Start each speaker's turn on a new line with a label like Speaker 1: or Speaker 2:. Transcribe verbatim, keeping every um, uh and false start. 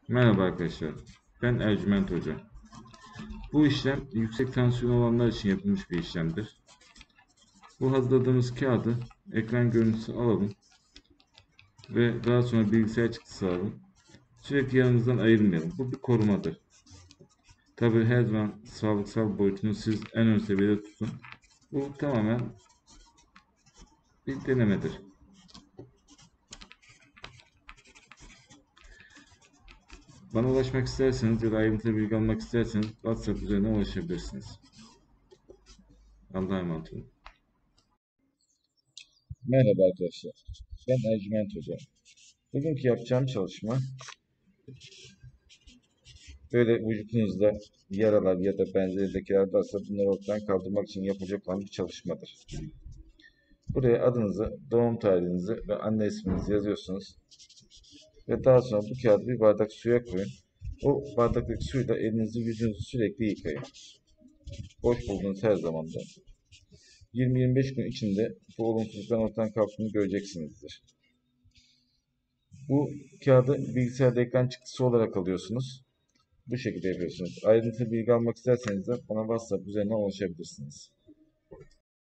Speaker 1: Merhaba arkadaşlar, ben Ercüment Hoca. Bu işlem yüksek tansiyon olanlar için yapılmış bir işlemdir. Bu hazırladığımız kağıdı ekran görüntüsü alalım ve daha sonra bilgisayar çıktısı alalım. Sürekli yanımızdan ayırmayalım. Bu bir korumadır. Tabi her zaman sağlıksal boyutunu siz en ön seviyede tutun. Bu tamamen bir denemedir. Bana ulaşmak isterseniz ya da ayrıntılı bilgi almak isterseniz WhatsApp üzerinden ulaşabilirsiniz. Allah'a emanet olun.
Speaker 2: Merhaba arkadaşlar. Ben Ercüment Hoca. Bugünkü yapacağım çalışma böyle vücudunuzda yaralar ya da benzeri lekeler varsa bunları ortadan kaldırmak için yapılacak olan bir çalışmadır. Buraya adınızı, doğum tarihinizi ve anne isminizi yazıyorsunuz. Ve daha sonra bu kağıdı bir bardak suya koyun. O bardaktaki suyla elinizi yüzünüzü sürekli yıkayın. Boş bulduğunuz her zamanda. yirmi yirmi beş gün içinde bu olumsuzlukların ortadan kalktığını göreceksinizdir. Bu kağıdı bilgisayarda ekran çıktısı olarak alıyorsunuz. Bu şekilde yapıyorsunuz. Ayrıntılı bilgi almak isterseniz de bana WhatsApp üzerinden ulaşabilirsiniz.